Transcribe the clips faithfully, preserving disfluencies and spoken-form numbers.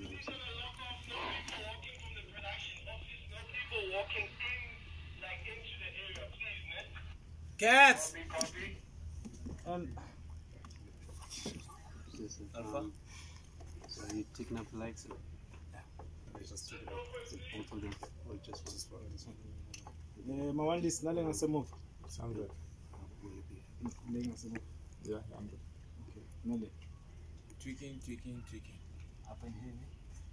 Cats! Um, Alpha? Um, so are you taking up the lights? Yeah. I just took it up. So both of them. Or just one? Just one. This one. eh, mawandi sinale ngasemuva. It's one hundred. Le ngasemuva. Yeah, one hundred. Okay. Nale. Tweaking, tweaking, tweaking. Up in here.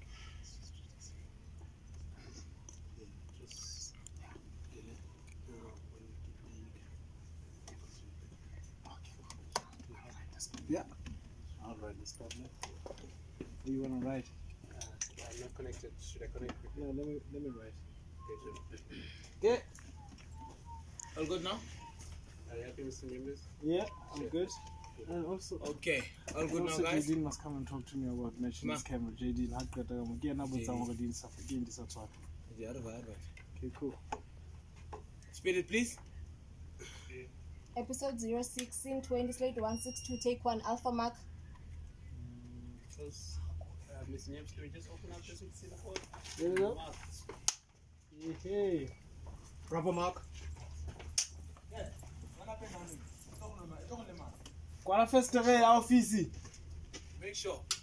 Just get it. Uh, when you get there, you can. Yeah. I'll ride the stop now. You wanna ride? Uh, I'm not connected. Should I connect? Yeah, let me let me ride. Okay, sure. Yeah. All good now? Are you happy with the members? Yeah, I'm Sure. good. And also, Okay. All good now, also guys? J D must come and talk to me about matching Ma. this camera. J D, not got um, again, I'm J D. going to stuff again. This is what. Yeah, right, right. Okay, cool. Speed it, please. Episode zero six, scene twenty, slate one six two, take one, Alpha Mark. First, uh, Miss Nips, can we just open up this and see the code? There we go. Hey. Proper mark. Qual a festa, velho? A office. Make sure.